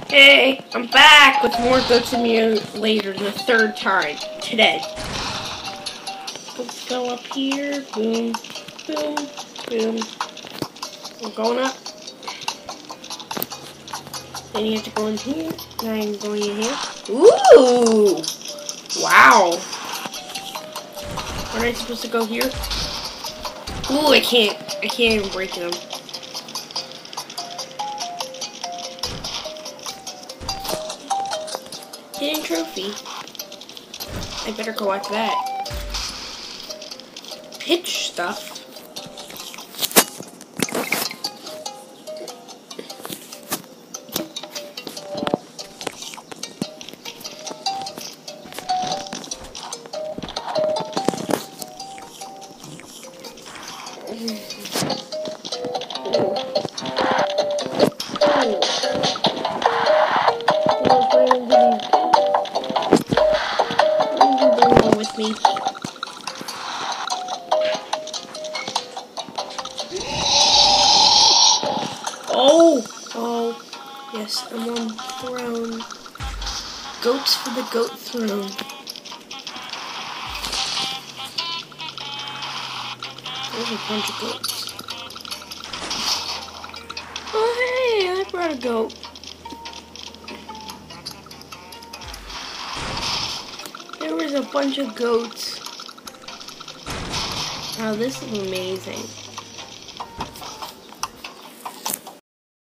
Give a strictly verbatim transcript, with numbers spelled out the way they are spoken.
Hey, I'm back with more Goat Simulator the third time today. Let's go up here. Boom, boom, boom. We're going up. Then you have to go in here. Now I'm going in here. Ooh! Wow. Aren't I supposed to go here? Ooh, I can't. I can't even break them. Hidden trophy. I better collect that. Pitch stuff. With me. Oh, oh, yes, I'm on throne. Goats for the goat throne. There's a bunch of goats. Oh, hey, I brought a goat. There was a bunch of goats. Oh, this is amazing.